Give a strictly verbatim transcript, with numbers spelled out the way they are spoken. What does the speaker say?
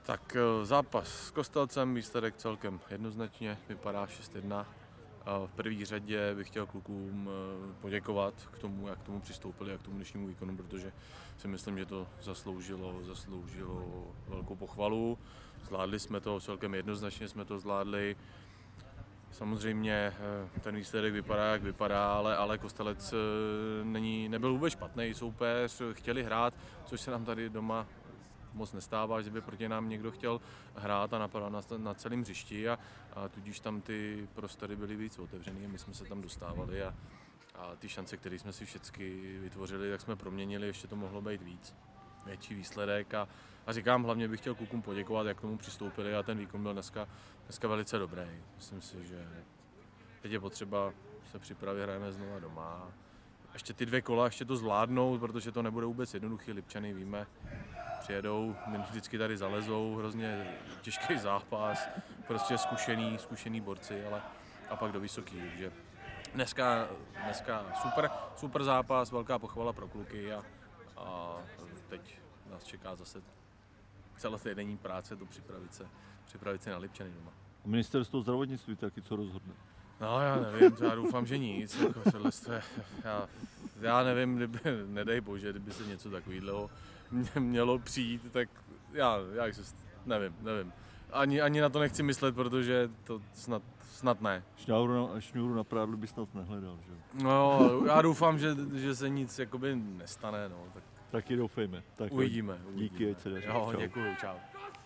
Tak zápas s Kostelcem, výsledek celkem jednoznačně, vypadá šest jedna. V první řadě bych chtěl klukům poděkovat k tomu, jak k tomu přistoupili a k tomu dnešnímu výkonu, protože si myslím, že to zasloužilo, zasloužilo velkou pochvalu. Zvládli jsme to, celkem jednoznačně jsme to zvládli. Samozřejmě ten výsledek vypadá, jak vypadá, ale, ale Kostelec není, nebyl vůbec špatný soupeř, chtěli hrát, což se nám tady doma moc nestává, že by proti nám někdo chtěl hrát a napadat na, na celém hřišti a, a tudíž tam ty prostory byly víc otevřený a my jsme se tam dostávali a, a ty šance, které jsme si všechny vytvořili, tak jsme proměnili, ještě to mohlo být víc, větší výsledek a, a říkám, hlavně bych chtěl klukům poděkovat, jak k tomu přistoupili a ten výkon byl dneska, dneska velice dobrý. Myslím si, že teď je potřeba se připravit, hrajeme znova doma. Ještě ty dvě kola, ještě to zvládnout, protože to nebude vůbec jednoduchý, Lipčany víme, přijedou, vždycky tady zalezou, hrozně těžký zápas, prostě zkušený, zkušený borci, ale a pak do vysoký, takže dneska, dneska super, super zápas, velká pochvala pro kluky a, a teď nás čeká zase celotýdenní práce to připravit se, připravit se na Lipčany doma. Ministerstvo zdravotnictví taky co rozhodne? No já nevím, já doufám, že nic, jako je, já, já nevím, kdyby, nedej bože, kdyby se něco takového mělo přijít, tak já, já se, nevím, nevím. Ani, ani na to nechci myslet, protože to snad, snad ne. Šňůru na, šňůru na prádlu by snad nehledal, že? No, já doufám, že, že se nic jakoby nestane, no. Tak taky doufejme. Tak uvidíme, uvidíme. Díky, ať se daří. Jo, děkuju, čau.